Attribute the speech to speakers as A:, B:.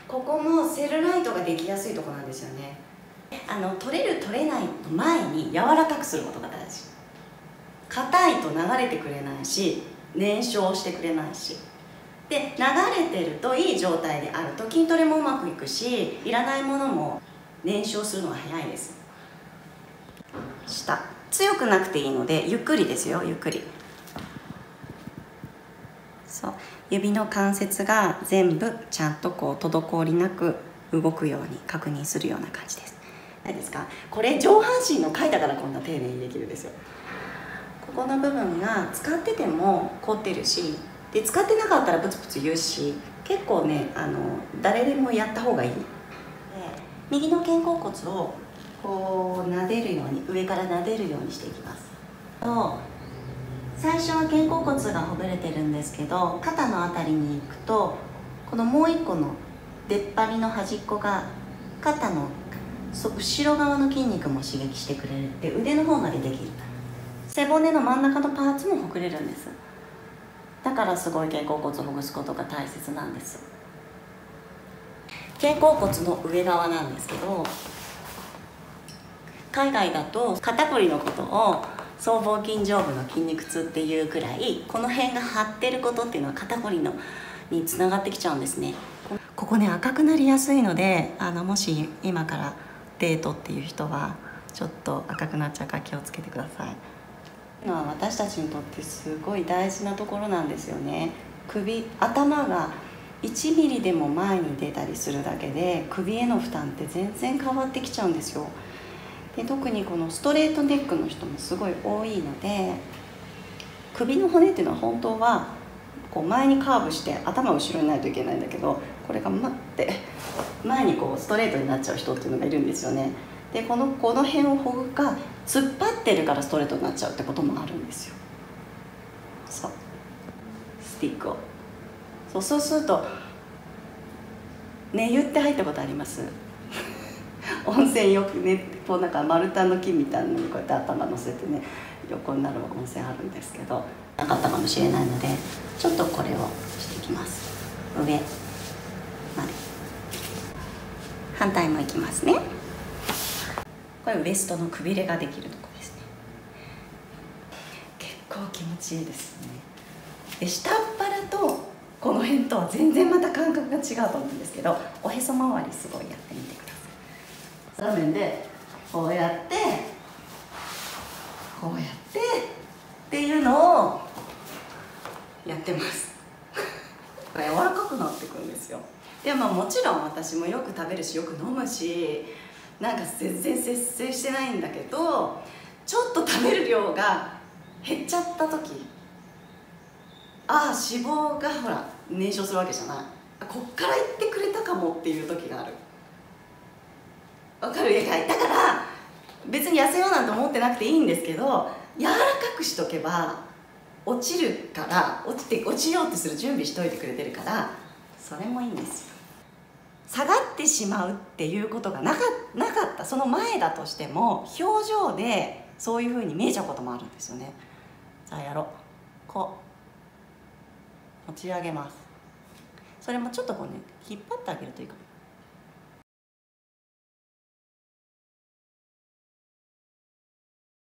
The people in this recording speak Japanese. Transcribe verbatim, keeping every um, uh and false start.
A: ここもセルライトができやすいところなんですよね。あの取れる取れないの前に柔らかくすることが大事。硬いと流れてくれないし燃焼してくれないし、で流れてるといい状態であると筋トレもうまくいくし、いらないものも燃焼するのが早いです。下強くなくていいのでゆっくりですよ、ゆっくり。そう、指の関節が全部ちゃんとこう滞りなく動くように確認するような感じです。何ですか、これ上半身の回だからこんな丁寧にできるんですよ。ここの部分が使ってても凝ってるし、で使ってなかったらブツブツ言うし、結構ね、あの誰でもやった方がいい。で右の肩甲骨をこう撫でるように、上から撫でるようにしていきます。と最初は肩甲骨がほぐれてるんですけど、肩の辺りに行くとこのもう一個の出っ張りの端っこが肩の後ろ側の筋肉も刺激してくれるって腕の方までできる。背骨の真ん中のパーツもほぐれるんです。だからすごい肩甲骨をほぐすことが大切なんです。肩甲骨の上側なんですけど、海外だと肩こりのことを僧帽筋上部の筋肉痛っていうくらい、この辺が張ってることっていうのは肩こりのにつながってきちゃうんですね。ここね赤くなりやすいので、あのもし今からデートっていう人はちょっと赤くなっちゃうから気をつけてください。のは私たちにとってすごい大事なところなんですよね。首、頭がいちミリでも前に出たりするだけで首への負担って全然変わってきちゃうんですよ。で特にこのストレートネックの人もすごい多いので、首の骨っていうのは本当はこう前にカーブして頭後ろにないといけないんだけど、これが待って前にこうストレートになっちゃう人っていうのがいるんですよね。でこのこの辺をほぐか突っ張ってるからストレートになっちゃうってこともあるんですよ。そうスティックをそうそうすると寝湯って入ったことあります温泉よくね、こうなんか丸太の木みたいなのにこうやって頭乗せてね横になる温泉あるんですけど、なかったかもしれないのでちょっとこれをしていきます。上まで反対もいきますね。これウエストのくびれができるところですね。結構気持ちいいですね。で下っ腹とこの辺とは全然また感覚が違うと思うんですけど、おへそ周りすごいやってみてください。画面でこうやってこうやってっていうのをやってます柔らかくなってくるんですよ。でももちろん私もよく食べるしよく飲むし、なんか全然節制してないんだけど、ちょっと食べる量が減っちゃった時、ああ脂肪がほら燃焼するわけじゃない、こっから言ってくれたかもっていう時がある。わかる？だから別に痩せようなんて思ってなくていいんですけど、柔らかくしとけば落ちるから、落ちて落ちようとする準備しといてくれてるから、それもいいんですよ。下がってしまうっていうことがなか、なかったその前だとしても表情でそういうふうに見えちゃうこともあるんですよね。じゃあやろう。こう持ち上げます。それもちょっとこうね引っ張ってあげるといいかも。